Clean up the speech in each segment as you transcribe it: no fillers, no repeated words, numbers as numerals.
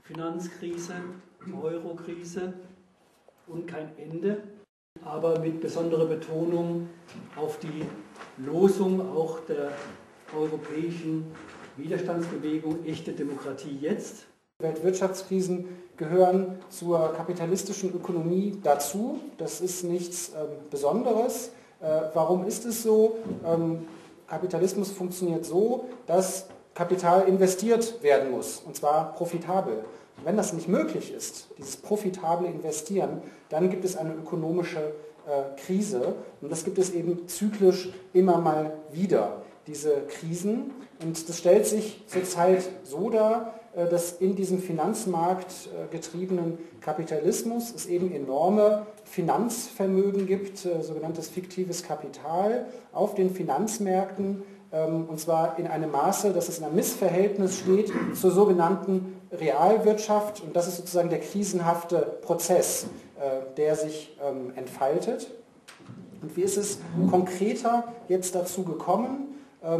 Finanzkrise, Eurokrise und kein Ende, aber mit besonderer Betonung auf die Losung auch der europäischen Widerstandsbewegung Echte Demokratie jetzt. Weltwirtschaftskrisen gehören zur kapitalistischen Ökonomie dazu. Das ist nichts Besonderes. Warum ist es so? Kapitalismus funktioniert so, dass Kapital investiert werden muss, und zwar profitabel. Und wenn das nicht möglich ist, dieses profitable Investieren, dann gibt es eine ökonomische Krise. Und das gibt es eben zyklisch immer mal wieder, diese Krisen. Und das stellt sich zurzeit so dar, dass in diesem finanzmarktgetriebenen Kapitalismus es eben enorme Finanzvermögen gibt, sogenanntes fiktives Kapital auf den Finanzmärkten, und zwar in einem Maße, dass es in einem Missverhältnis steht zur sogenannten Realwirtschaft, und das ist sozusagen der krisenhafte Prozess, der sich entfaltet. Und wie ist es konkreter jetzt dazu gekommen?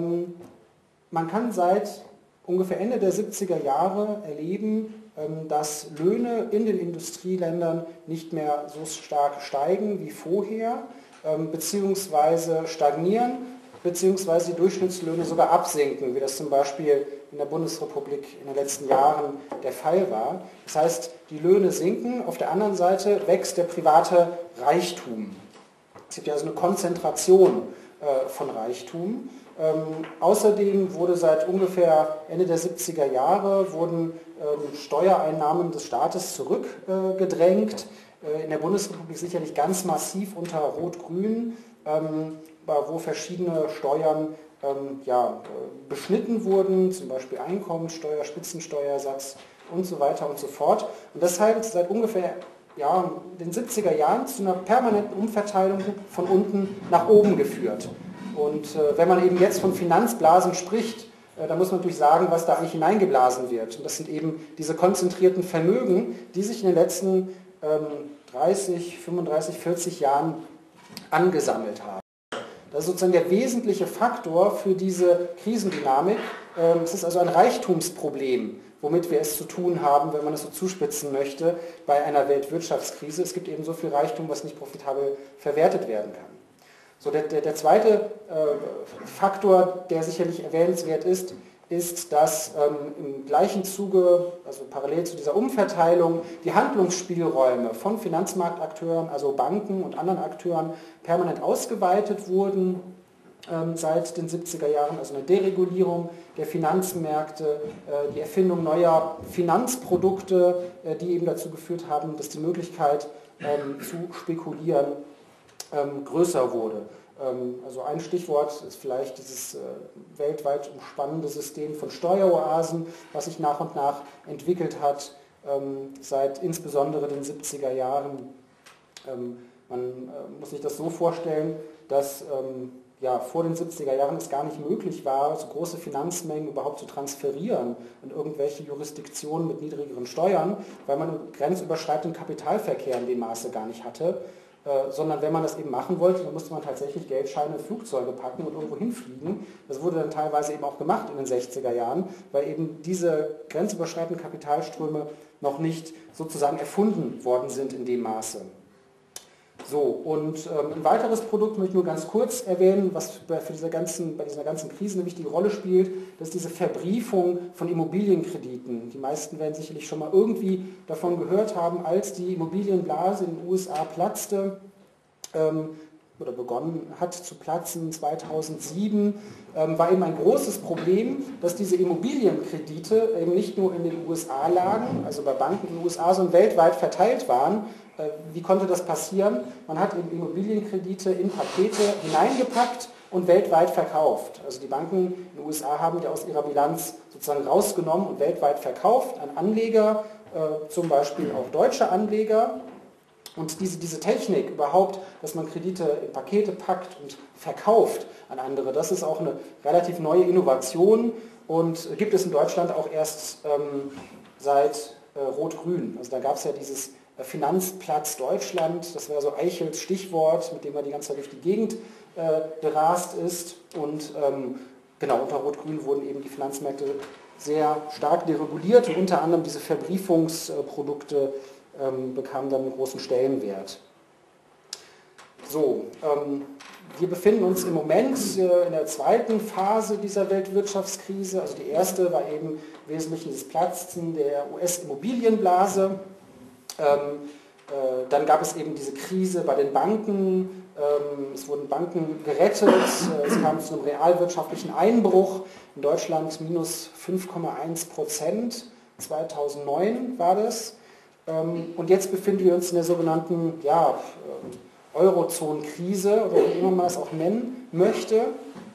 Man kann seit ungefähr Ende der 70er Jahre erleben, dass Löhne in den Industrieländern nicht mehr so stark steigen wie vorher, beziehungsweise stagnieren, beziehungsweise die Durchschnittslöhne sogar absinken, wie das zum Beispiel in der Bundesrepublik in den letzten Jahren der Fall war. Das heißt, die Löhne sinken, auf der anderen Seite wächst der private Reichtum. Es gibt ja also eine Konzentration von Reichtum. Außerdem wurde seit ungefähr Ende der 70er Jahre wurden Steuereinnahmen des Staates zurückgedrängt. In der Bundesrepublik sicherlich ganz massiv unter Rot-Grün, wo verschiedene Steuern beschnitten wurden, zum Beispiel Einkommensteuer, Spitzensteuersatz und so weiter und so fort. Und das hat seit ungefähr den 70er Jahren zu einer permanenten Umverteilung von unten nach oben geführt. Und wenn man eben jetzt von Finanzblasen spricht, da muss man natürlich sagen, was da eigentlich hineingeblasen wird. Und das sind eben diese konzentrierten Vermögen, die sich in den letzten 30, 35, 40 Jahren angesammelt haben. Das ist sozusagen der wesentliche Faktor für diese Krisendynamik. Es ist also ein Reichtumsproblem, womit wir es zu tun haben, wenn man es so zuspitzen möchte, bei einer Weltwirtschaftskrise. Es gibt eben so viel Reichtum, was nicht profitabel verwertet werden kann. So, der zweite Faktor, der sicherlich erwähnenswert ist, dass im gleichen Zuge, also parallel zu dieser Umverteilung, die Handlungsspielräume von Finanzmarktakteuren, also Banken und anderen Akteuren, permanent ausgeweitet wurden seit den 70er Jahren, also eine Deregulierung der Finanzmärkte, die Erfindung neuer Finanzprodukte, die eben dazu geführt haben, dass die Möglichkeit zu spekulieren größer wurde. Also ein Stichwort ist vielleicht dieses weltweit umspannende System von Steueroasen, was sich nach und nach entwickelt hat, seit insbesondere den 70er Jahren. Man muss sich das so vorstellen, dass vor den 70er Jahren es gar nicht möglich war, so große Finanzmengen überhaupt zu transferieren in irgendwelche Jurisdiktionen mit niedrigeren Steuern, weil man einen grenzüberschreitenden Kapitalverkehr in dem Maße gar nicht hatte. Sondern wenn man das eben machen wollte, dann musste man tatsächlich Geldscheine in Flugzeuge packen und irgendwo hinfliegen. Das wurde dann teilweise eben auch gemacht in den 60er Jahren, weil eben diese grenzüberschreitenden Kapitalströme noch nicht sozusagen erfunden worden sind in dem Maße. So, und ein weiteres Produkt möchte ich nur ganz kurz erwähnen, was bei dieser ganzen Krise eine wichtige Rolle spielt, das ist diese Verbriefung von Immobilienkrediten. Die meisten werden sicherlich schon mal irgendwie davon gehört haben, als die Immobilienblase in den USA platzte, oder begonnen hat zu platzen 2007, war eben ein großes Problem, dass diese Immobilienkredite eben nicht nur in den USA lagen, also bei Banken in den USA, sondern weltweit verteilt waren. Wie konnte das passieren? Man hat eben Immobilienkredite in Pakete hineingepackt und weltweit verkauft. Also die Banken in den USA haben die aus ihrer Bilanz sozusagen rausgenommen und weltweit verkauft an Anleger, zum Beispiel auch deutsche Anleger. Und diese Technik überhaupt, dass man Kredite in Pakete packt und verkauft an andere, das ist auch eine relativ neue Innovation und gibt es in Deutschland auch erst seit Rot-Grün. Also da gab es ja dieses Finanzplatz Deutschland, das war so Eichels Stichwort, mit dem er die ganze Zeit durch die Gegend gerast ist. Und genau, unter Rot-Grün wurden eben die Finanzmärkte sehr stark dereguliert und unter anderem diese Verbriefungsprodukte bekamen dann einen großen Stellenwert. So, wir befinden uns im Moment in der zweiten Phase dieser Weltwirtschaftskrise. Also die erste war eben im Wesentlichen das Platzen der US-Immobilienblase. Dann gab es eben diese Krise bei den Banken. Es wurden Banken gerettet. Es kam zu einem realwirtschaftlichen Einbruch. In Deutschland minus 5,1%. 2009 war das. Und jetzt befinden wir uns in der sogenannten Eurozone-Krise oder wie immer man es auch nennen möchte.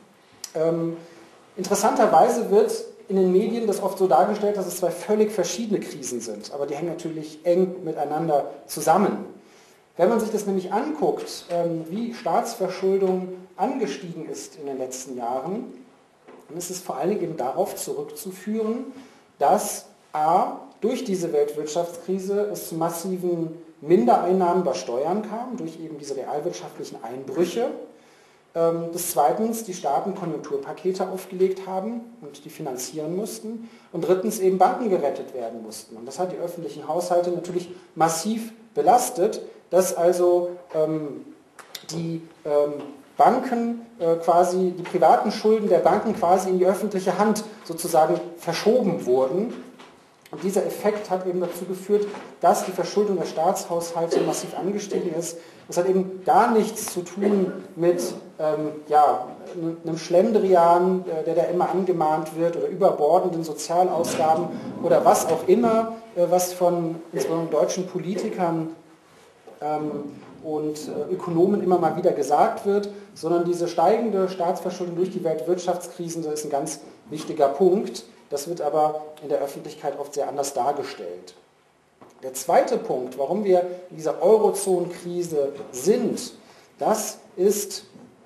Interessanterweise wird in den Medien das oft so dargestellt, dass es zwei völlig verschiedene Krisen sind, aber die hängen natürlich eng miteinander zusammen. Wenn man sich das nämlich anguckt, wie Staatsverschuldung angestiegen ist in den letzten Jahren, dann ist es vor allen Dingen eben darauf zurückzuführen, dass durch diese Weltwirtschaftskrise es zu massiven Mindereinnahmen bei Steuern kam, durch eben diese realwirtschaftlichen Einbrüche. Dass zweitens die Staaten Konjunkturpakete aufgelegt haben und die finanzieren mussten. Und drittens eben Banken gerettet werden mussten. Und das hat die öffentlichen Haushalte natürlich massiv belastet, dass also die Banken quasi, die privaten Schulden der Banken quasi in die öffentliche Hand sozusagen verschoben wurden. Und dieser Effekt hat eben dazu geführt, dass die Verschuldung der Staatshaushalte massiv angestiegen ist. Das hat eben gar nichts zu tun mit einem Schlendrian, der da immer angemahnt wird, oder überbordenden Sozialausgaben oder was auch immer, was von insbesondere deutschen Politikern und Ökonomen immer mal wieder gesagt wird, sondern diese steigende Staatsverschuldung durch die Weltwirtschaftskrisen, das ist ein ganz wichtiger Punkt. Das wird aber in der Öffentlichkeit oft sehr anders dargestellt. Der zweite Punkt, warum wir in dieser Eurozone-Krise sind, das ist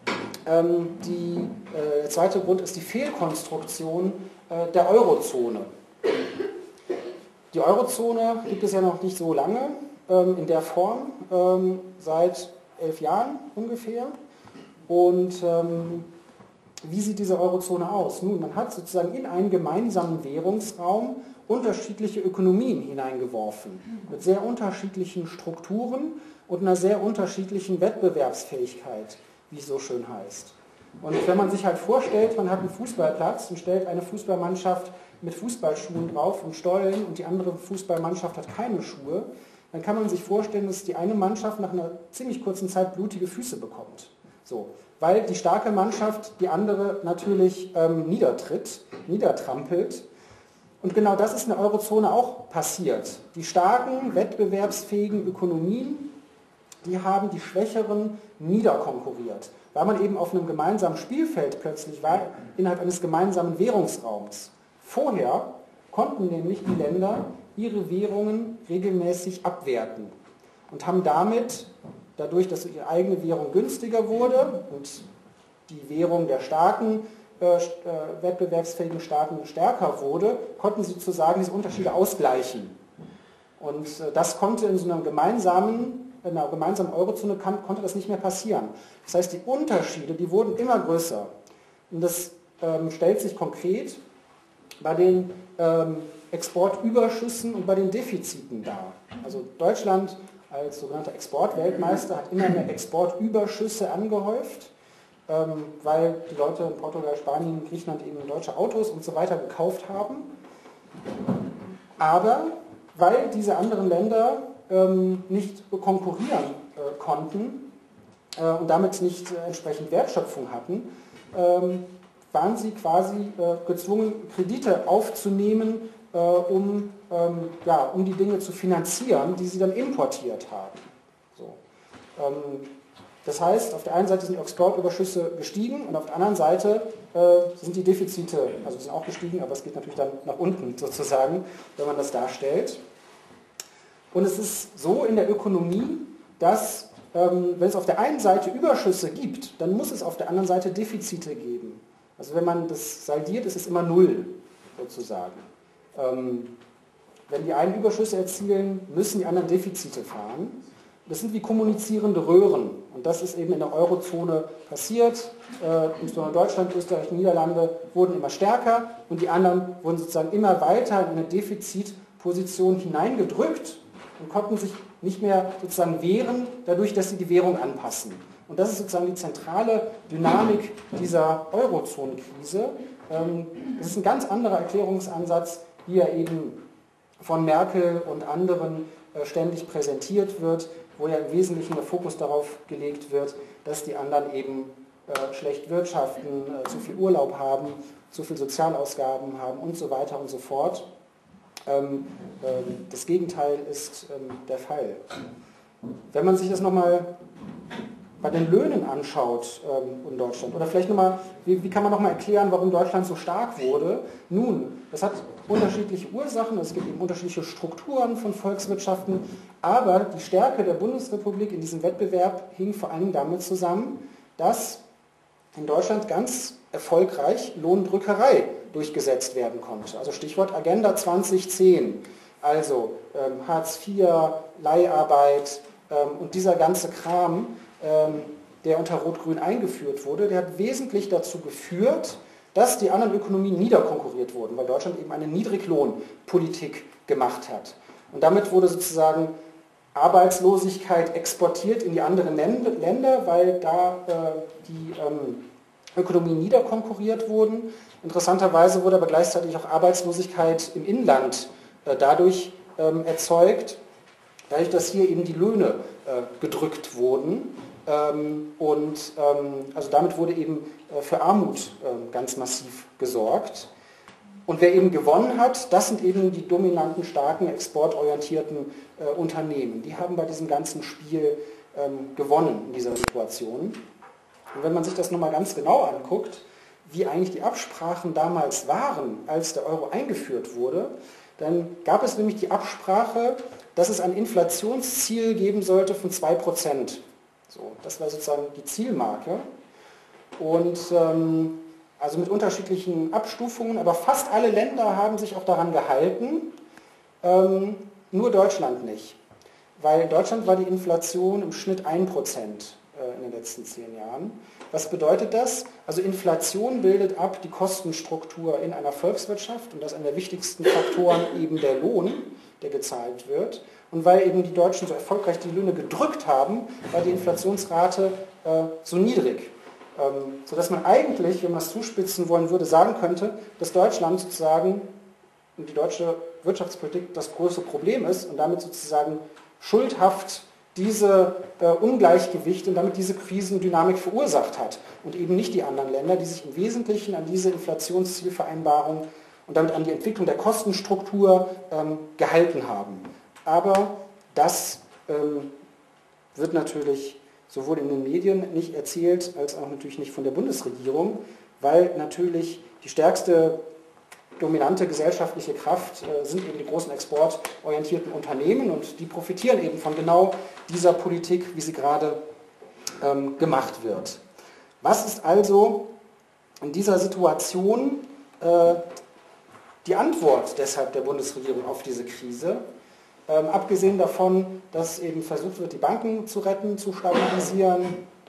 der zweite Grund ist die Fehlkonstruktion der Eurozone. Die Eurozone gibt es ja noch nicht so lange in der Form, seit 11 Jahren ungefähr. Und wie sieht diese Eurozone aus? Nun, man hat sozusagen in einen gemeinsamen Währungsraum unterschiedliche Ökonomien hineingeworfen, mit sehr unterschiedlichen Strukturen und einer sehr unterschiedlichen Wettbewerbsfähigkeit, wie es so schön heißt. Und wenn man sich halt vorstellt, man hat einen Fußballplatz und stellt eine Fußballmannschaft mit Fußballschuhen drauf und Stollen und die andere Fußballmannschaft hat keine Schuhe, dann kann man sich vorstellen, dass die eine Mannschaft nach einer ziemlich kurzen Zeit blutige Füße bekommt. So, weil die starke Mannschaft die andere natürlich niedertrampelt. Und genau das ist in der Eurozone auch passiert. Die starken, wettbewerbsfähigen Ökonomien, die haben die Schwächeren niederkonkurriert, weil man eben auf einem gemeinsamen Spielfeld plötzlich war, innerhalb eines gemeinsamen Währungsraums. Vorher konnten nämlich die Länder ihre Währungen regelmäßig abwerten und haben damit, dadurch, dass ihre eigene Währung günstiger wurde und die Währung der starken, wettbewerbsfähigen Staaten stärker wurde, konnten sie sozusagen diese Unterschiede ausgleichen. Und das konnte in einer gemeinsamen Eurozone konnte das nicht mehr passieren. Das heißt, die Unterschiede, die wurden immer größer. Und das stellt sich konkret bei den Exportüberschüssen und bei den Defiziten dar. Also Deutschland als sogenannter Exportweltmeister hat immer mehr Exportüberschüsse angehäuft, weil die Leute in Portugal, Spanien, Griechenland eben deutsche Autos und so weiter gekauft haben. Aber weil diese anderen Länder nicht konkurrieren konnten und damit nicht entsprechend Wertschöpfung hatten, waren sie quasi gezwungen, Kredite aufzunehmen, um die Dinge zu finanzieren, die sie dann importiert haben. So. Das heißt, auf der einen Seite sind die Exportüberschüsse gestiegen und auf der anderen Seite sind die Defizite, also sind auch gestiegen, aber es geht natürlich dann nach unten sozusagen, wenn man das darstellt. Und es ist so in der Ökonomie, dass wenn es auf der einen Seite Überschüsse gibt, dann muss es auf der anderen Seite Defizite geben. Also wenn man das saldiert, ist es immer null sozusagen. Wenn die einen Überschüsse erzielen, müssen die anderen Defizite fahren. das sind wie kommunizierende Röhren. Und das ist eben in der Eurozone passiert. Insbesondere Deutschland, Österreich, Niederlande wurden immer stärker und die anderen wurden sozusagen immer weiter in eine Defizitposition hineingedrückt und konnten sich nicht mehr sozusagen wehren, dadurch, dass sie die Währung anpassen. Und das ist sozusagen die zentrale Dynamik dieser Eurozonenkrise. Das ist ein ganz anderer Erklärungsansatz, wie er eben von Merkel und anderen ständig präsentiert wird, wo ja im Wesentlichen der Fokus darauf gelegt wird, dass die anderen eben schlecht wirtschaften, zu viel Urlaub haben, zu viel Sozialausgaben haben und so weiter und so fort. Das Gegenteil ist der Fall. Wenn man sich das nochmal bei den Löhnen anschaut in Deutschland, oder vielleicht nochmal, wie kann man nochmal erklären, warum Deutschland so stark wurde? Nun, das hat unterschiedliche Ursachen, es gibt eben unterschiedliche Strukturen von Volkswirtschaften, aber die Stärke der Bundesrepublik in diesem Wettbewerb hing vor allem damit zusammen, dass in Deutschland ganz erfolgreich Lohndrückerei durchgesetzt werden konnte. Also Stichwort Agenda 2010, also Hartz IV, Leiharbeit und dieser ganze Kram, der unter Rot-Grün eingeführt wurde, der hat wesentlich dazu geführt, dass die anderen Ökonomien niederkonkurriert wurden, weil Deutschland eben eine Niedriglohnpolitik gemacht hat. Und damit wurde sozusagen Arbeitslosigkeit exportiert in die anderen Länder, weil da die Ökonomien niederkonkurriert wurden. Interessanterweise wurde aber gleichzeitig auch Arbeitslosigkeit im Inland dadurch erzeugt, dadurch, dass hier eben die Löhne gedrückt wurden. Also damit wurde eben für Armut ganz massiv gesorgt. Und wer eben gewonnen hat, das sind eben die dominanten, starken, exportorientierten Unternehmen. Die haben bei diesem ganzen Spiel gewonnen in dieser Situation. Und wenn man sich das nochmal ganz genau anguckt, wie eigentlich die Absprachen damals waren, als der Euro eingeführt wurde, dann gab es nämlich die Absprache, dass es ein Inflationsziel geben sollte von 2%. So, das war sozusagen die Zielmarke. Und also mit unterschiedlichen Abstufungen, aber fast alle Länder haben sich auch daran gehalten, nur Deutschland nicht. Weil in Deutschland war die Inflation im Schnitt 1% in den letzten 10 Jahren. Was bedeutet das? Also Inflation bildet ab die Kostenstruktur in einer Volkswirtschaft und das ist einer der wichtigsten Faktoren eben der Lohn, der gezahlt wird. Und weil eben die Deutschen so erfolgreich die Löhne gedrückt haben, war die Inflationsrate so niedrig. Sodass man eigentlich, wenn man es zuspitzen wollen würde, sagen könnte, dass Deutschland sozusagen und die deutsche Wirtschaftspolitik das große Problem ist und damit sozusagen schuldhaft diese Ungleichgewichte und damit diese Krisendynamik verursacht hat und eben nicht die anderen Länder, die sich im Wesentlichen an diese Inflationszielvereinbarung und damit an die Entwicklung der Kostenstruktur gehalten haben. Aber das wird natürlich sowohl in den Medien nicht erzählt, als auch natürlich nicht von der Bundesregierung, weil natürlich die stärkste dominante gesellschaftliche Kraft sind eben die großen exportorientierten Unternehmen und die profitieren eben von genau dieser Politik, wie sie gerade gemacht wird. Was ist also in dieser Situation die Antwort deshalb der Bundesregierung auf diese Krise? Abgesehen davon, dass eben versucht wird, die Banken zu retten, zu stabilisieren,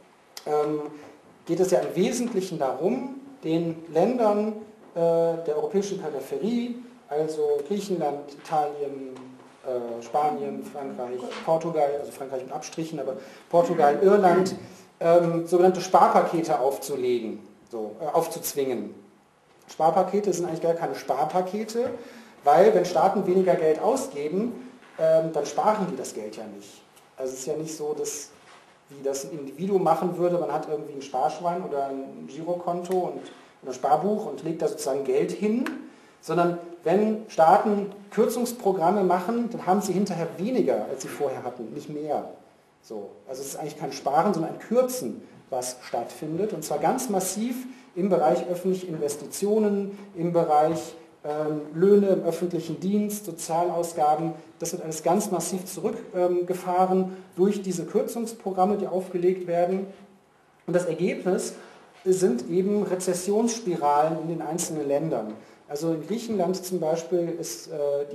geht es ja im Wesentlichen darum, den Ländern der europäischen Peripherie, also Griechenland, Italien, Spanien, Frankreich, Portugal, also Frankreich mit Abstrichen, aber Portugal, Irland, sogenannte Sparpakete aufzulegen, aufzuzwingen. Sparpakete sind eigentlich gar keine Sparpakete, weil wenn Staaten weniger Geld ausgeben, dann sparen die das Geld ja nicht. Also es ist ja nicht so, dass wie das ein Individuum machen würde, man hat irgendwie ein Sparschwein oder ein Girokonto und ein Sparbuch und legt da sozusagen Geld hin, sondern wenn Staaten Kürzungsprogramme machen, dann haben sie hinterher weniger, als sie vorher hatten, nicht mehr. So. Also es ist eigentlich kein Sparen, sondern ein Kürzen, was stattfindet, und zwar ganz massiv im Bereich öffentliche Investitionen, im Bereich Löhne im öffentlichen Dienst, Sozialausgaben, das wird alles ganz massiv zurückgefahren durch diese Kürzungsprogramme, die aufgelegt werden. Und das Ergebnis sind eben Rezessionsspiralen in den einzelnen Ländern. Also in Griechenland zum Beispiel ist,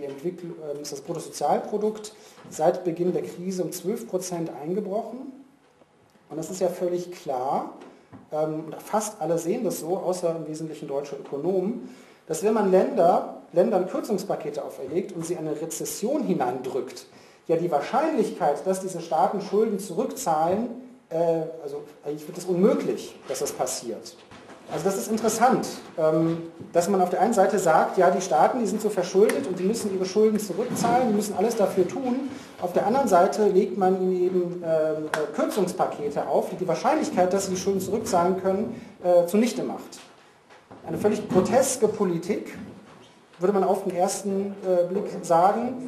ist das Bruttosozialprodukt seit Beginn der Krise um 12% eingebrochen. Und das ist ja völlig klar, fast alle sehen das so, außer im Wesentlichen deutsche Ökonomen, dass wenn man Ländern Kürzungspakete auferlegt und sie in eine Rezession hineindrückt, ja die Wahrscheinlichkeit, dass diese Staaten Schulden zurückzahlen, also eigentlich wird es unmöglich, dass das passiert. Also das ist interessant, dass man auf der einen Seite sagt, ja die Staaten, die sind so verschuldet und die müssen ihre Schulden zurückzahlen, die müssen alles dafür tun. Auf der anderen Seite legt man ihnen eben Kürzungspakete auf, die die Wahrscheinlichkeit, dass sie die Schulden zurückzahlen können, zunichte macht. Eine völlig groteske Politik, würde man auf den ersten Blick sagen,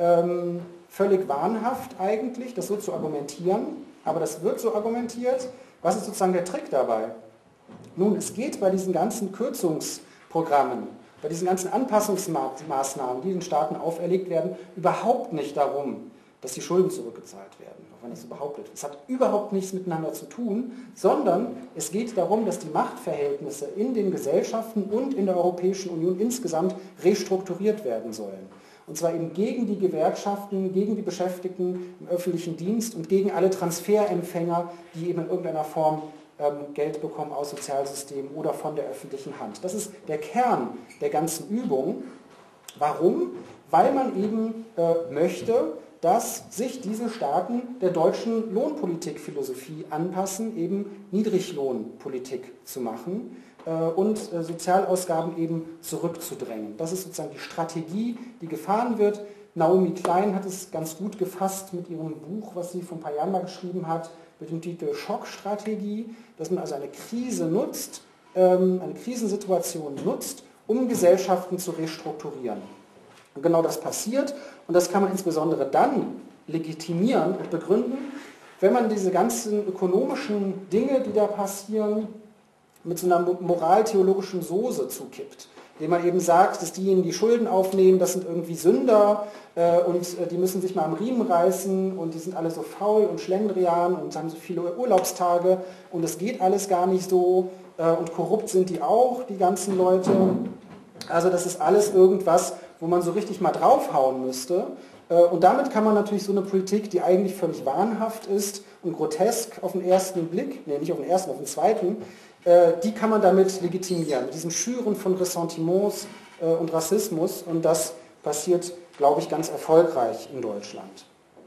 völlig wahnhaft eigentlich, das so zu argumentieren, aber das wird so argumentiert. Was ist sozusagen der Trick dabei? Nun, es geht bei diesen ganzen Kürzungsprogrammen, bei diesen ganzen Anpassungsmaßnahmen, die den Staaten auferlegt werden, überhaupt nicht darum, dass die Schulden zurückgezahlt werden, auch wenn das so behauptet wird. Es hat überhaupt nichts miteinander zu tun, sondern es geht darum, dass die Machtverhältnisse in den Gesellschaften und in der Europäischen Union insgesamt restrukturiert werden sollen. Und zwar eben gegen die Gewerkschaften, gegen die Beschäftigten im öffentlichen Dienst und gegen alle Transferempfänger, die eben in irgendeiner Form Geld bekommen aus Sozialsystemen oder von der öffentlichen Hand. Das ist der Kern der ganzen Übung. Warum? Weil man eben möchte, dass sich diese Staaten der deutschen Lohnpolitikphilosophie anpassen, eben Niedriglohnpolitik zu machen und Sozialausgaben eben zurückzudrängen. Das ist sozusagen die Strategie, die gefahren wird. Naomi Klein hat es ganz gut gefasst mit ihrem Buch, was sie vor ein paar Jahren mal geschrieben hat, mit dem Titel Schockstrategie, dass man also eine Krise nutzt, eine Krisensituation nutzt, um Gesellschaften zu restrukturieren. Und genau das passiert und das kann man insbesondere dann legitimieren und begründen, wenn man diese ganzen ökonomischen Dinge, die da passieren, mit so einer moraltheologischen Soße zukippt. Indem man eben sagt, dass diejenigen, die Schulden aufnehmen, das sind irgendwie Sünder und die müssen sich mal am Riemen reißen und die sind alle so faul und schlendrian und haben so viele Urlaubstage und es geht alles gar nicht so und korrupt sind die auch, die ganzen Leute. Also das ist alles irgendwas, wo man so richtig mal draufhauen müsste. Und damit kann man natürlich so eine Politik, die eigentlich völlig wahnhaft ist und grotesk auf den ersten Blick, nee, nicht auf den ersten, auf den zweiten, die kann man damit legitimieren, mit diesem Schüren von Ressentiments und Rassismus. Und das passiert, glaube ich, ganz erfolgreich in Deutschland.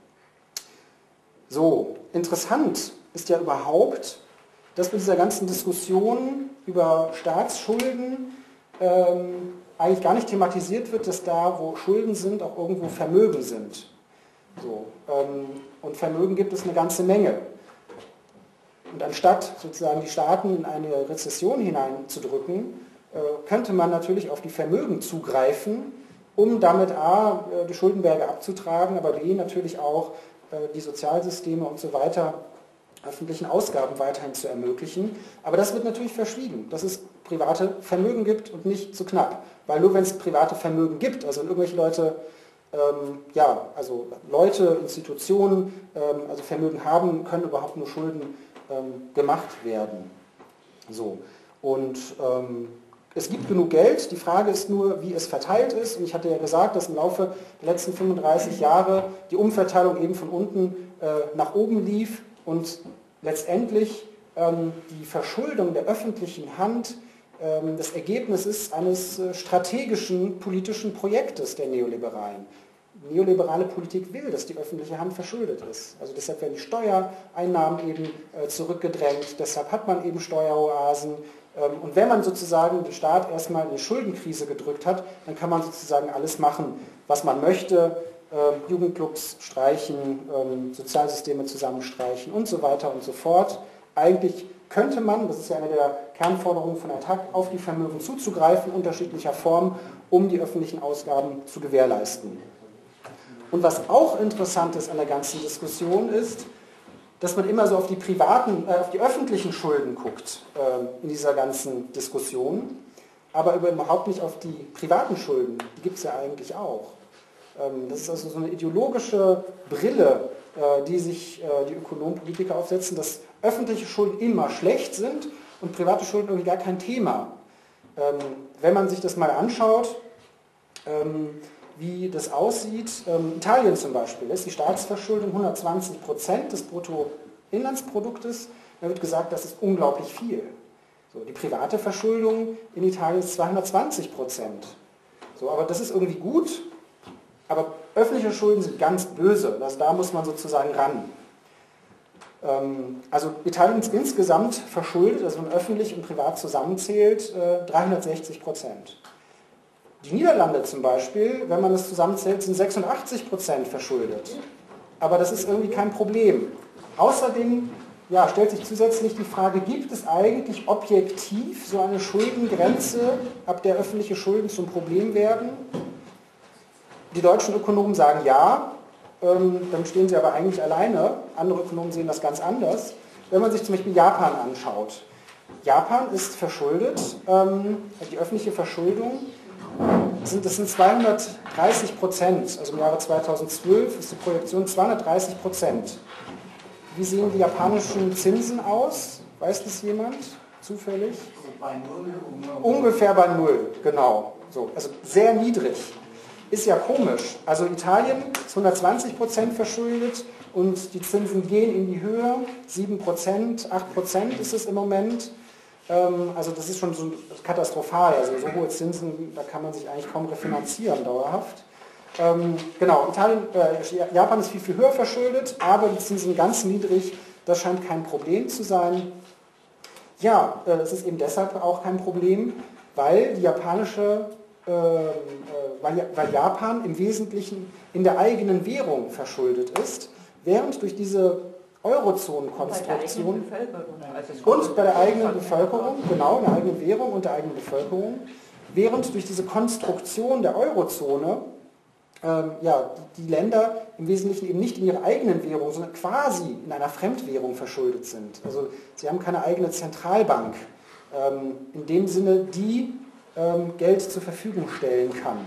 So, interessant ist ja überhaupt, dass bei dieser ganzen Diskussion über Staatsschulden eigentlich gar nicht thematisiert wird, dass da, wo Schulden sind, auch irgendwo Vermögen sind. So, und Vermögen gibt es eine ganze Menge. Und anstatt sozusagen die Staaten in eine Rezession hineinzudrücken, könnte man natürlich auf die Vermögen zugreifen, um damit a. die Schuldenberge abzutragen, aber b. natürlich auch die Sozialsysteme und so weiter, öffentlichen Ausgaben weiterhin zu ermöglichen. Aber das wird natürlich verschwiegen, dass es private Vermögen gibt und nicht zu knapp. Weil nur wenn es private Vermögen gibt, also wenn irgendwelche Leute, Institutionen, also Vermögen haben, können überhaupt nur Schulden gemacht werden. So. Und es gibt genug Geld, die Frage ist nur, wie es verteilt ist. Und ich hatte ja gesagt, dass im Laufe der letzten 35 Jahre die Umverteilung eben von unten nach oben lief und letztendlich die Verschuldung der öffentlichen Hand das Ergebnis ist eines strategischen politischen Projektes der Neoliberalen. Neoliberale Politik will, dass die öffentliche Hand verschuldet ist. Also deshalb werden die Steuereinnahmen eben zurückgedrängt, deshalb hat man eben Steueroasen. Und wenn man sozusagen den Staat erstmal in die Schuldenkrise gedrückt hat, dann kann man sozusagen alles machen, was man möchte. Jugendclubs streichen, Sozialsysteme zusammenstreichen und so weiter und so fort. Eigentlich könnte man, das ist ja eine der Kernforderungen von Attac, auf die Vermögen zuzugreifen, unterschiedlicher Form, um die öffentlichen Ausgaben zu gewährleisten. Und was auch interessant ist an der ganzen Diskussion ist, dass man immer so auf die öffentlichen Schulden guckt in dieser ganzen Diskussion, aber überhaupt nicht auf die privaten Schulden. Die gibt es ja eigentlich auch. Das ist also so eine ideologische Brille, die sich die Ökonomen, Politiker aufsetzen, dass öffentliche Schulden immer schlecht sind und private Schulden irgendwie gar kein Thema. Wenn man sich das mal anschaut, wie das aussieht, Italien zum Beispiel, ist die Staatsverschuldung 120% des Bruttoinlandsproduktes. Da wird gesagt, das ist unglaublich viel. So, die private Verschuldung in Italien ist 220%. So, aber das ist irgendwie gut, aber öffentliche Schulden sind ganz böse. Also da muss man sozusagen ran. Also Italien ist insgesamt verschuldet, also wenn man öffentlich und privat zusammenzählt, 360%. Die Niederlande zum Beispiel, wenn man das zusammenzählt, sind 86% verschuldet. Aber das ist irgendwie kein Problem. Außerdem stellt sich zusätzlich die Frage, gibt es eigentlich objektiv so eine Schuldengrenze, ab der öffentliche Schulden zum Problem werden? Die deutschen Ökonomen sagen ja, dann stehen sie aber eigentlich alleine. Andere Ökonomen sehen das ganz anders. Wenn man sich zum Beispiel Japan anschaut. Japan ist verschuldet, die öffentliche Verschuldung, das sind 230%. Also im Jahre 2012 ist die Projektion 230%. Wie sehen die japanischen Zinsen aus? Weiß das jemand zufällig? Bei Null. Ungefähr bei Null, genau. So, also sehr niedrig. Ist ja komisch. Also Italien ist 120% verschuldet und die Zinsen gehen in die Höhe. 7%, 8% ist es im Moment. Also das ist schon so katastrophal. Also so hohe Zinsen, da kann man sich eigentlich kaum refinanzieren dauerhaft. Genau, Japan ist viel, viel höher verschuldet, aber die Zinsen sind ganz niedrig. Das scheint kein Problem zu sein. Ja, es ist eben deshalb auch kein Problem, weil weil Japan im Wesentlichen in der eigenen Währung verschuldet ist, während durch diese Eurozonen-Konstruktion und bei der eigenen Bevölkerung, genau, in der eigenen Währung und der eigenen Bevölkerung, während durch diese Konstruktion der Eurozone die Länder im Wesentlichen eben nicht in ihrer eigenen Währung, sondern quasi in einer Fremdwährung verschuldet sind. Also sie haben keine eigene Zentralbank, in dem Sinne, die Geld zur Verfügung stellen kann.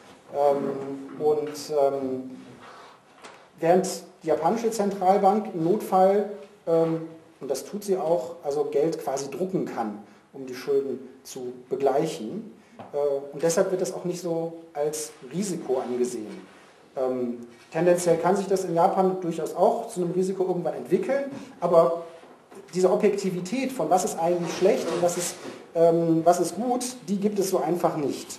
Während die japanische Zentralbank im Notfall, und das tut sie auch, also Geld quasi drucken kann, um die Schulden zu begleichen. Und deshalb wird das auch nicht so als Risiko angesehen. Tendenziell kann sich das in Japan durchaus auch zu einem Risiko irgendwann entwickeln, aber diese Objektivität von was ist eigentlich schlecht und was ist gut, die gibt es so einfach nicht.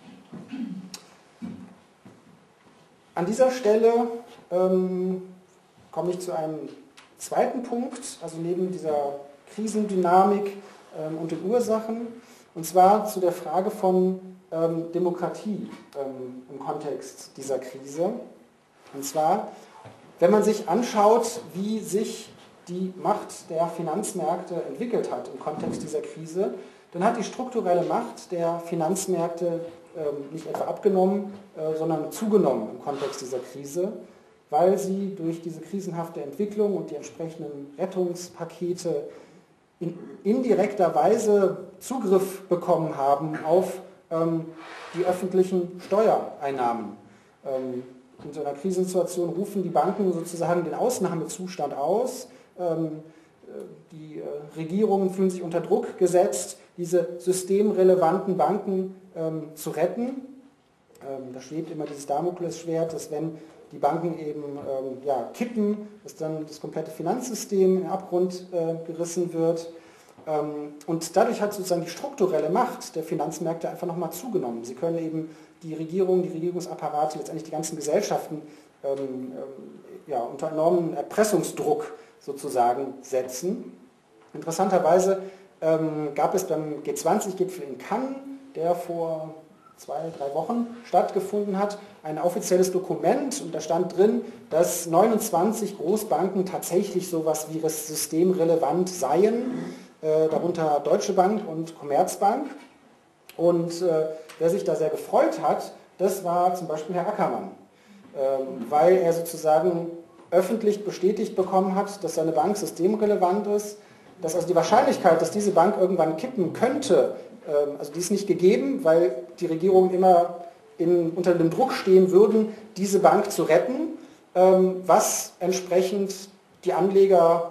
An dieser Stelle komme ich zu einem zweiten Punkt, also neben dieser Krisendynamik und den Ursachen, und zwar zu der Frage von Demokratie im Kontext dieser Krise. Und zwar, wenn man sich anschaut, wie sich die Macht der Finanzmärkte entwickelt hat im Kontext dieser Krise, dann hat die strukturelle Macht der Finanzmärkte nicht etwa abgenommen, sondern zugenommen im Kontext dieser Krise, weil sie durch diese krisenhafte Entwicklung und die entsprechenden Rettungspakete in indirekter Weise Zugriff bekommen haben auf die öffentlichen Steuereinnahmen. In so einer Krisensituation rufen die Banken sozusagen den Ausnahmezustand aus. Die Regierungen fühlen sich unter Druck gesetzt, diese systemrelevanten Banken zu retten. Da schwebt immer dieses Damoklesschwert, dass wenn die Banken eben kippen, dass dann das komplette Finanzsystem in den Abgrund gerissen wird. Und dadurch hat sozusagen die strukturelle Macht der Finanzmärkte einfach nochmal zugenommen. Sie können eben die Regierung, die Regierungsapparate, letztendlich die ganzen Gesellschaften unter enormen Erpressungsdruck sozusagen setzen. Interessanterweise gab es beim G20-Gipfel in Cannes, der vor 2-3 Wochen stattgefunden hat, ein offizielles Dokument, und da stand drin, dass 29 Großbanken tatsächlich sowas wie systemrelevant seien, darunter Deutsche Bank und Commerzbank. Und wer sich da sehr gefreut hat, das war zum Beispiel Herr Ackermann, weil er sozusagen öffentlich bestätigt bekommen hat, dass seine Bank systemrelevant ist, dass also die Wahrscheinlichkeit, dass diese Bank irgendwann kippen könnte, also die ist nicht gegeben, weil die Regierungen immer unter dem Druck stehen würden, diese Bank zu retten, was entsprechend die Anleger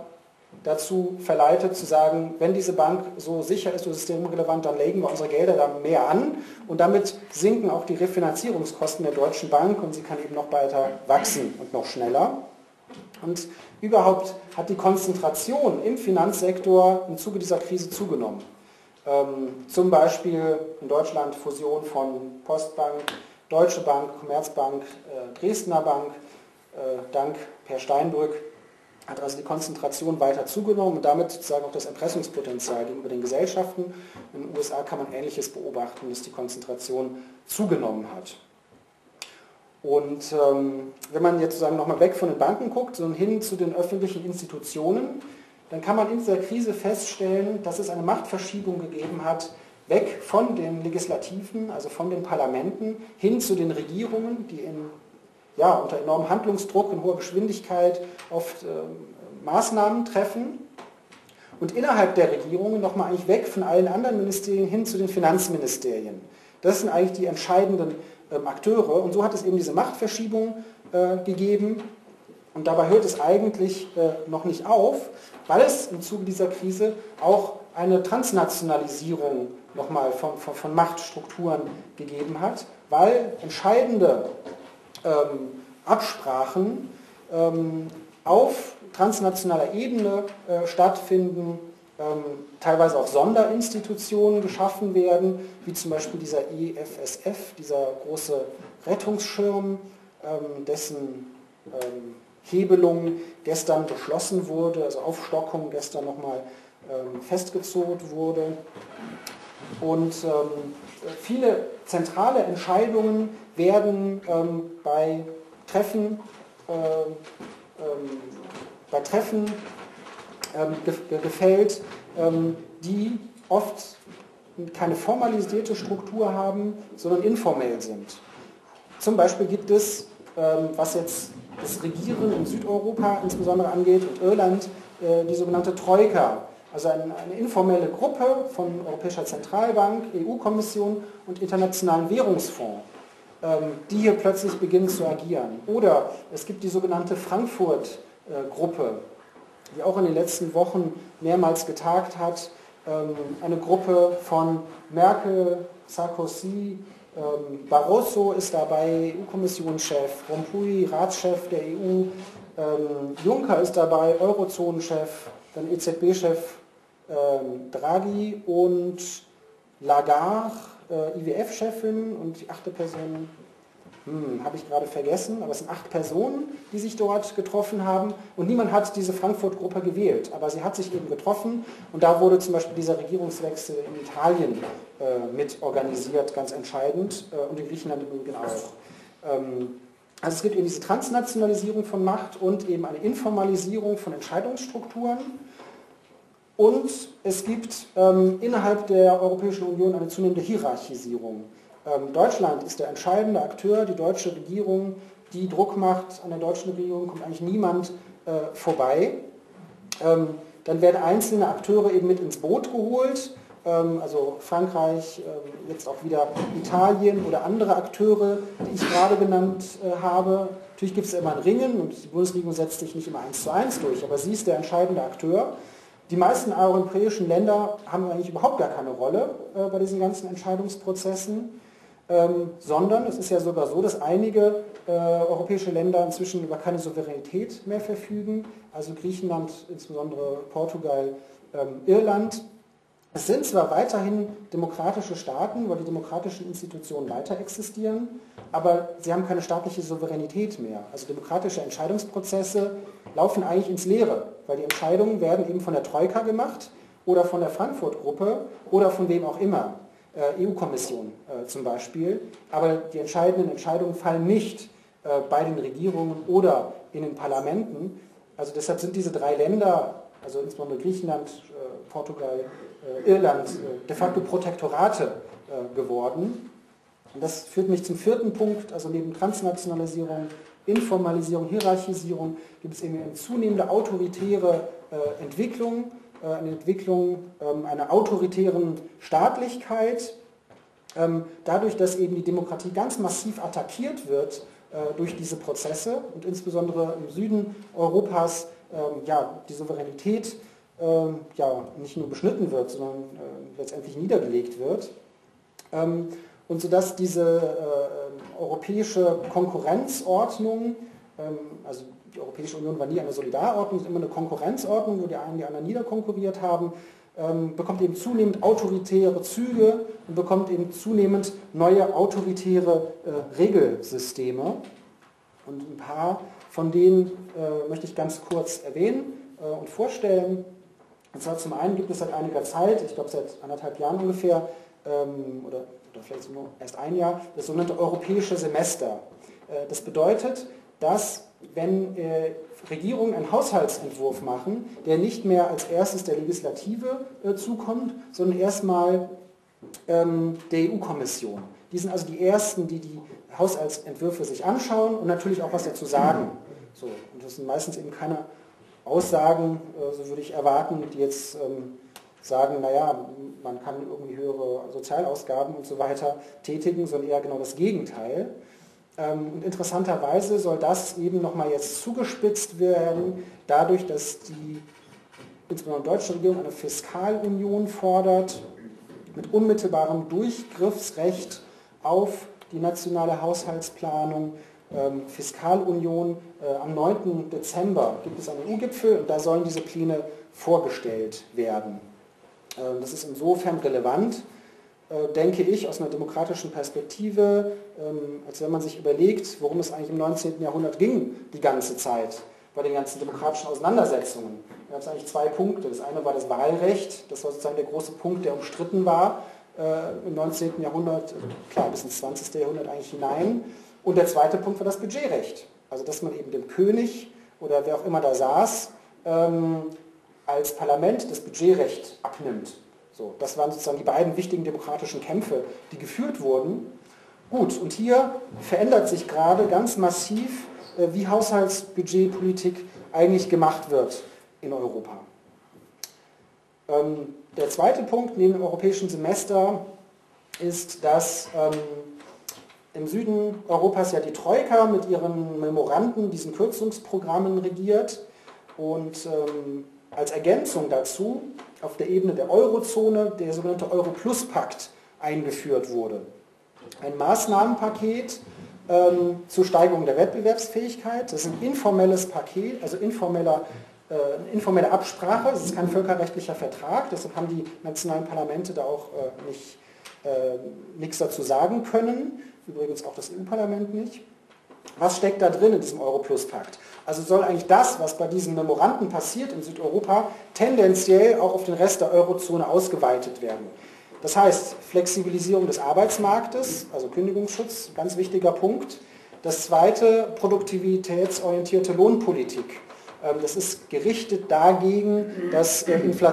dazu verleitet zu sagen, wenn diese Bank so sicher ist, so systemrelevant, dann legen wir unsere Gelder da mehr an und damit sinken auch die Refinanzierungskosten der Deutschen Bank und sie kann eben noch weiter wachsen und noch schneller. Und überhaupt hat die Konzentration im Finanzsektor im Zuge dieser Krise zugenommen. Zum Beispiel in Deutschland Fusion von Postbank, Deutsche Bank, Commerzbank, Dresdner Bank, dank Per Steinbrück hat also die Konzentration weiter zugenommen und damit sozusagen auch das Erpressungspotenzial gegenüber den Gesellschaften. In den USA kann man Ähnliches beobachten, dass die Konzentration zugenommen hat. Und wenn man jetzt sozusagen nochmal weg von den Banken guckt, sondern hin zu den öffentlichen Institutionen, dann kann man in dieser Krise feststellen, dass es eine Machtverschiebung gegeben hat, weg von den Legislativen, also von den Parlamenten, hin zu den Regierungen, die unter enormem Handlungsdruck in hoher Geschwindigkeit oft Maßnahmen treffen. Und innerhalb der Regierungen nochmal eigentlich weg von allen anderen Ministerien hin zu den Finanzministerien. Das sind eigentlich die entscheidenden Akteure. Und so hat es eben diese Machtverschiebung gegeben. Und dabei hört es eigentlich noch nicht auf, weil es im Zuge dieser Krise auch eine Transnationalisierung nochmal von Machtstrukturen gegeben hat, weil entscheidende Absprachen auf transnationaler Ebene stattfinden, teilweise auch Sonderinstitutionen geschaffen werden, wie zum Beispiel dieser EFSF, dieser große Rettungsschirm, dessen Hebelung gestern beschlossen wurde, also Aufstockung gestern nochmal festgezogen wurde. Und viele zentrale Entscheidungen werden bei Treffen gefällt, die oft keine formalisierte Struktur haben, sondern informell sind. Zum Beispiel gibt es, was jetzt das Regieren in Südeuropa insbesondere angeht und Irland, die sogenannte Troika, also eine informelle Gruppe von Europäischer Zentralbank, EU-Kommission und Internationalen Währungsfonds, die hier plötzlich beginnen zu agieren. Oder es gibt die sogenannte Frankfurt-Gruppe, die auch in den letzten Wochen mehrmals getagt hat. Eine Gruppe von Merkel, Sarkozy, Barroso ist dabei, EU-Kommissionschef, Rompuy, Ratschef der EU, Juncker ist dabei, Eurozonenchef, dann EZB-Chef Draghi und Lagarde, IWF-Chefin und die 8. Person, habe ich gerade vergessen, aber es sind 8 Personen, die sich dort getroffen haben und niemand hat diese Frankfurt-Gruppe gewählt, aber sie hat sich eben getroffen und da wurde zum Beispiel dieser Regierungswechsel in Italien mit organisiert, ganz entscheidend und in Griechenland im Übrigen auch. Also es gibt eben diese Transnationalisierung von Macht und eben eine Informalisierung von Entscheidungsstrukturen. Und es gibt innerhalb der Europäischen Union eine zunehmende Hierarchisierung. Deutschland ist der entscheidende Akteur, die deutsche Regierung, die Druck macht. An der deutschen Regierung kommt eigentlich niemand vorbei. Dann werden einzelne Akteure eben mit ins Boot geholt, also Frankreich, jetzt auch wieder Italien oder andere Akteure, die ich gerade genannt habe. Natürlich gibt es immer ein Ringen und die Bundesregierung setzt sich nicht immer 1:1 durch, aber sie ist der entscheidende Akteur. Die meisten europäischen Länder haben eigentlich überhaupt gar keine Rolle bei diesen ganzen Entscheidungsprozessen, sondern es ist ja sogar so, dass einige europäische Länder inzwischen über keine Souveränität mehr verfügen, also Griechenland, insbesondere Portugal, Irland. Es sind zwar weiterhin demokratische Staaten, weil die demokratischen Institutionen weiter existieren, aber sie haben keine staatliche Souveränität mehr. Also demokratische Entscheidungsprozesse laufen eigentlich ins Leere, weil die Entscheidungen werden eben von der Troika gemacht oder von der Frankfurt-Gruppe oder von wem auch immer, EU-Kommission zum Beispiel. Aber die entscheidenden Entscheidungen fallen nicht bei den Regierungen oder in den Parlamenten. Also deshalb sind diese 3 Länder, also insbesondere Griechenland, Portugal, Irland, de facto Protektorate geworden. Und das führt mich zum 4. Punkt, also neben Transnationalisierung, Informalisierung, Hierarchisierung gibt es eben eine zunehmende autoritäre Entwicklung, eine Entwicklung einer autoritären Staatlichkeit, dadurch, dass eben die Demokratie ganz massiv attackiert wird durch diese Prozesse und insbesondere im Süden Europas ja, die Souveränität ja, nicht nur beschnitten wird, sondern letztendlich niedergelegt wird. Und sodass diese europäische Konkurrenzordnung, also die Europäische Union war nie eine Solidarordnung, es ist immer eine Konkurrenzordnung, wo die einen die anderen niederkonkurriert haben, bekommt eben zunehmend autoritäre Züge und bekommt eben zunehmend neue autoritäre Regelsysteme. Und ein paar von denen möchte ich ganz kurz erwähnen und vorstellen. Und zwar zum einen gibt es seit einiger Zeit, ich glaube seit 1,5 Jahren ungefähr, oder vielleicht nur erst ein Jahr, das sogenannte europäische Semester. Das bedeutet, dass wenn Regierungen einen Haushaltsentwurf machen, der nicht mehr als erstes der Legislative zukommt, sondern erstmal der EU-Kommission. Die sind also die Ersten, die die Haushaltsentwürfe sich anschauen und natürlich auch was dazu sagen. So, und das sind meistens eben keine Aussagen, so würde ich erwarten, die jetzt sagen, naja, man kann irgendwie höhere Sozialausgaben und so weiter tätigen, sondern eher genau das Gegenteil. Und interessanterweise soll das eben nochmal jetzt zugespitzt werden, dadurch, dass die insbesondere deutsche Regierung eine Fiskalunion fordert, mit unmittelbarem Durchgriffsrecht auf die nationale Haushaltsplanung. Fiskalunion, am 9. Dezember gibt es einen EU-Gipfel und da sollen diese Pläne vorgestellt werden. Das ist insofern relevant, denke ich, aus einer demokratischen Perspektive, als wenn man sich überlegt, worum es eigentlich im 19. Jahrhundert ging, die ganze Zeit, bei den ganzen demokratischen Auseinandersetzungen. Da gab es eigentlich 2 Punkte. Das eine war das Wahlrecht, das war sozusagen der große Punkt, der umstritten war im 19. Jahrhundert, klar, bis ins 20. Jahrhundert eigentlich hinein. Und der zweite Punkt war das Budgetrecht. Also dass man eben dem König oder wer auch immer da saß, als Parlament das Budgetrecht abnimmt. So, das waren sozusagen die beiden wichtigen demokratischen Kämpfe, die geführt wurden. Gut, und hier verändert sich gerade ganz massiv, wie Haushaltsbudgetpolitik eigentlich gemacht wird in Europa. Der zweite Punkt neben dem europäischen Semester ist, dass im Süden Europas ja die Troika mit ihren Memoranden, diesen Kürzungsprogrammen regiert und als Ergänzung dazu auf der Ebene der Eurozone der sogenannte Euro-Plus-Pakt eingeführt wurde. Ein Maßnahmenpaket zur Steigerung der Wettbewerbsfähigkeit. Das ist ein informelles Paket, also informelle Absprache. Das ist kein völkerrechtlicher Vertrag, deshalb haben die nationalen Parlamente da auch nichts dazu sagen können. Übrigens auch das EU-Parlament nicht. Was steckt da drin in diesem Euro-Plus-Pakt? Also soll eigentlich das, was bei diesen Memoranden passiert in Südeuropa, tendenziell auch auf den Rest der Eurozone ausgeweitet werden. Das heißt, Flexibilisierung des Arbeitsmarktes, also Kündigungsschutz, ganz wichtiger Punkt. Das zweite, produktivitätsorientierte Lohnpolitik. Das ist gerichtet dagegen, dass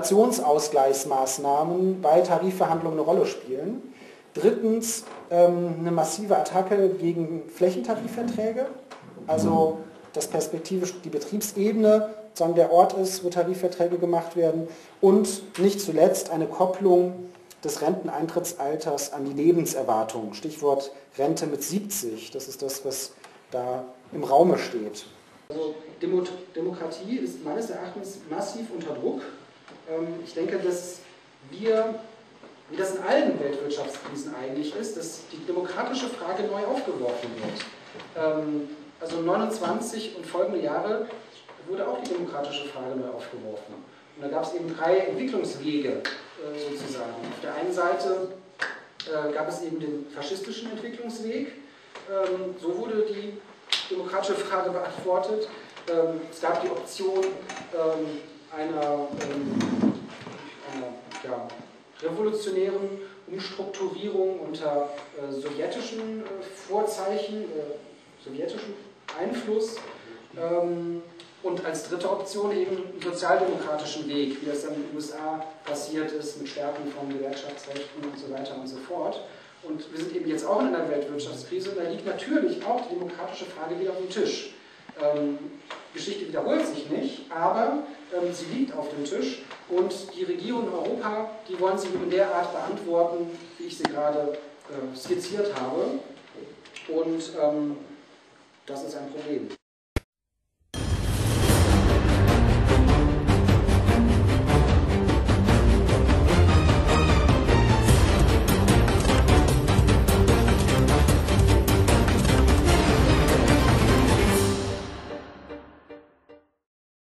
Inflationsausgleichsmaßnahmen bei Tarifverhandlungen eine Rolle spielen. Drittens, eine massive Attacke gegen Flächentarifverträge, also dass perspektivisch die Betriebsebene sozusagen der Ort ist, wo Tarifverträge gemacht werden. Und nicht zuletzt eine Kopplung des Renteneintrittsalters an die Lebenserwartung. Stichwort Rente mit 70. Das ist das, was da im Raume steht. Also Demokratie ist meines Erachtens massiv unter Druck. Ich denke, dass wir, wie das in allen Weltwirtschaftskrisen eigentlich ist, dass die demokratische Frage neu aufgeworfen wird. Also 29 und folgende Jahre wurde auch die demokratische Frage neu aufgeworfen. Und da gab es eben 3 Entwicklungswege sozusagen. Auf der einen Seite gab es eben den faschistischen Entwicklungsweg. So wurde die demokratische Frage beantwortet. Es gab die Option einer revolutionären Umstrukturierung unter sowjetischen Vorzeichen, sowjetischem Einfluss. Und als dritte Option eben einen sozialdemokratischen Weg, wie das dann in den USA passiert ist, mit Stärken von Gewerkschaftsrechten und so weiter und so fort. Und wir sind eben jetzt auch in einer Weltwirtschaftskrise und da liegt natürlich auch die demokratische Frage wieder auf dem Tisch. Geschichte wiederholt sich nicht, aber sie liegt auf dem Tisch und die Regierungen in Europa, die wollen sie in der Art beantworten, wie ich sie gerade skizziert habe. Und das ist ein Problem.